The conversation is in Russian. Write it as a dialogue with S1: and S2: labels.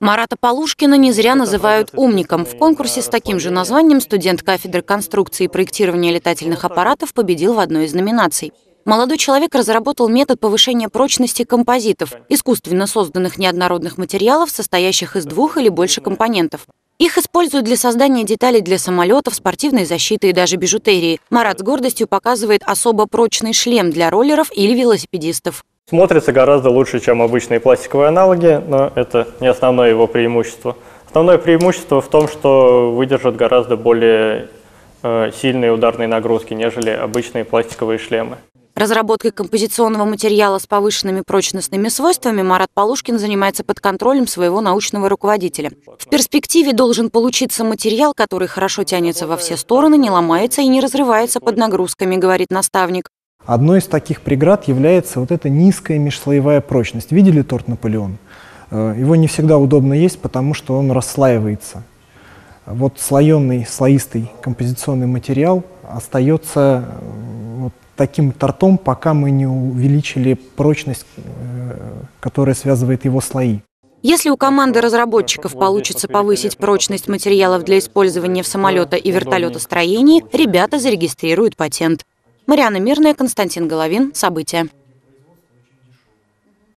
S1: Марата Полушкина не зря называют умником. В конкурсе с таким же названием студент кафедры конструкции и проектирования летательных аппаратов победил в одной из номинаций. Молодой человек разработал метод повышения прочности композитов, искусственно созданных неоднородных материалов, состоящих из двух или больше компонентов. Их используют для создания деталей для самолетов, спортивной защиты и даже бижутерии. Марат с гордостью показывает особо прочный шлем для роллеров или велосипедистов.
S2: Смотрится гораздо лучше, чем обычные пластиковые аналоги, но это не основное его преимущество. Основное преимущество в том, что выдержат гораздо более сильные ударные нагрузки, нежели обычные пластиковые шлемы.
S1: Разработкой композиционного материала с повышенными прочностными свойствами Марат Полушкин занимается под контролем своего научного руководителя. В перспективе должен получиться материал, который хорошо тянется во все стороны, не ломается и не разрывается под нагрузками, говорит наставник.
S3: Одной из таких преград является вот эта низкая межслоевая прочность. Видели торт «Наполеон»? Его не всегда удобно есть, потому что он расслаивается. Вот слоистый композиционный материал остается вот таким тортом, пока мы не увеличили прочность, которая связывает его слои.
S1: Если у команды разработчиков получится повысить прочность материалов для использования в самолета и вертолетостроении, ребята зарегистрируют патент. Марьяна Мирная, Константин Головин. События.